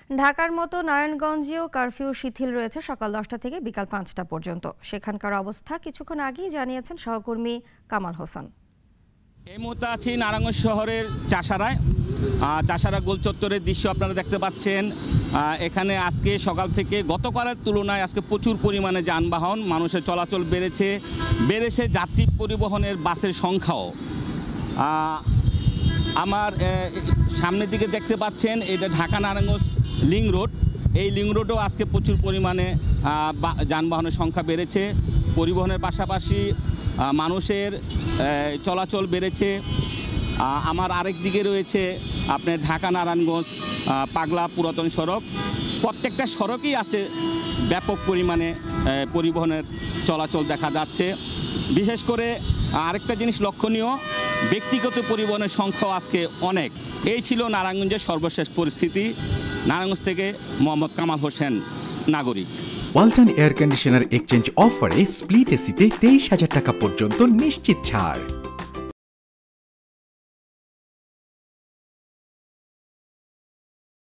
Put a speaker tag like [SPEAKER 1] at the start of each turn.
[SPEAKER 1] ঢাকার মতো নারায়ণগঞ্জেও কারফিউ শিথিল রয়েছে সকাল 10টা থেকে বিকাল 5টা পর্যন্ত। সেখানকার অবস্থা কিছুক্ষণ আগেই জানিয়েছেন সহকর্মী কামাল হোসেন।
[SPEAKER 2] এই মুহূর্তে আছি নারায়ণগঞ্জ শহরের চাষারায়। চাষারা গোল চত্বরের দৃশ্য আপনারা দেখতে পাচ্ছেন। এখানে আজকে সকাল থেকে গতকালের তুলনায় আজকে প্রচুর পরিমাণে যানবাহন, মানুষের চলাচল বেড়েছে যাত্রী পরিবহনের বাসের সংখ্যাও। আমার সামনের দিকে দেখতে পাচ্ছেন এটা ঢাকা নারায়ণগঞ্জ লিংক রোড। এই লিংক রোডেও আজকে প্রচুর পরিমাণে যানবাহনের সংখ্যা বেড়েছে। পরিবহনের পাশাপাশি মানুষের চলাচল বেড়েছে। আমার আরেক দিকে রয়েছে আপনার ঢাকা নারায়ণগঞ্জ পাগলা পুরাতন সড়ক। প্রত্যেকটা সড়কেই আছে ব্যাপক পরিমাণে পরিবহনের চলাচল দেখা যাচ্ছে। বিশেষ করে আরেকটা জিনিস লক্ষণীয়, ব্যক্তিগত পরিবহনের সংখ্যাও আজকে অনেক। এই ছিল নারায়ণগঞ্জের সর্বশেষ পরিস্থিতি। নারায়ণগঞ্জ থেকে মোহাম্মদ কামাল হোসেন, নাগরিক।
[SPEAKER 3] ওয়ালটন এয়ার কন্ডিশনার এক্সচেঞ্জ অফারে স্প্লিট এসিতে 23,000 টাকা পর্যন্ত নিশ্চিত ছাড়।